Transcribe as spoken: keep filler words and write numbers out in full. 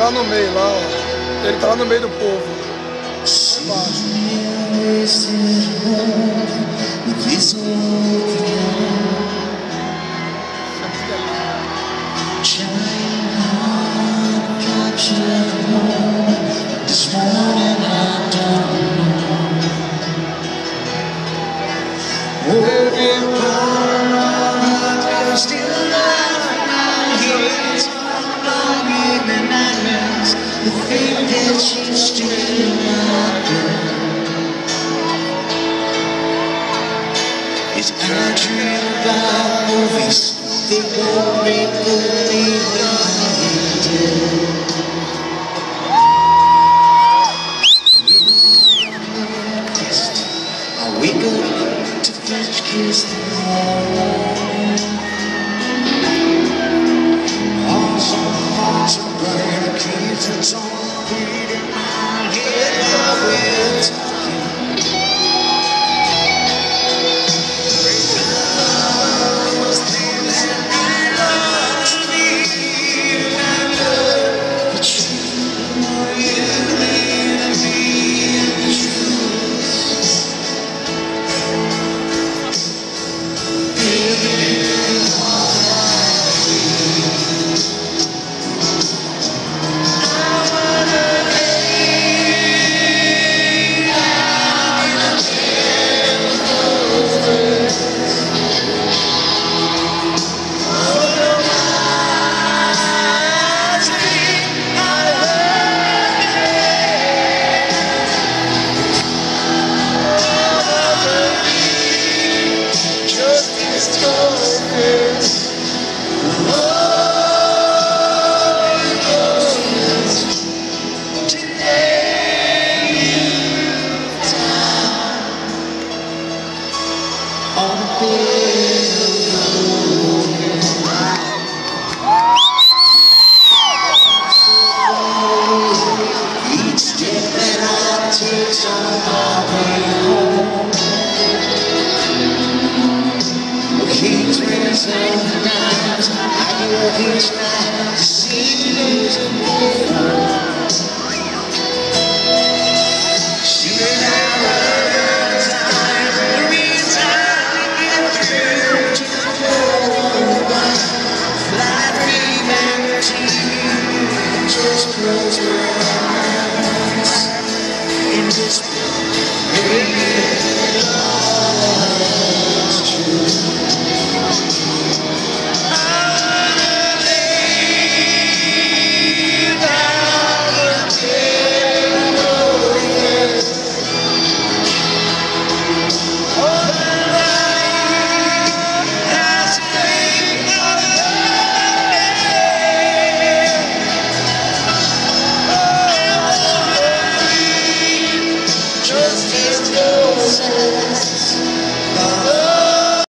lá no meio, lá, ó. Ele tá lá no meio do povo. Embaixo. This morning I don't know every part of you still alive in my head. I'm giving nightmares. The thing that you still not good is I dream about movies. They won't make believe when I did. I wake up to French kiss the morning. All some hearts are burning, kids are torn, bleed in my head while we're talking. I was things that I love to be, and I love the truth. You and me and the truth. On the bed.